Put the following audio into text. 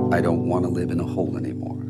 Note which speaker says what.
Speaker 1: I don't want to live in a hole anymore.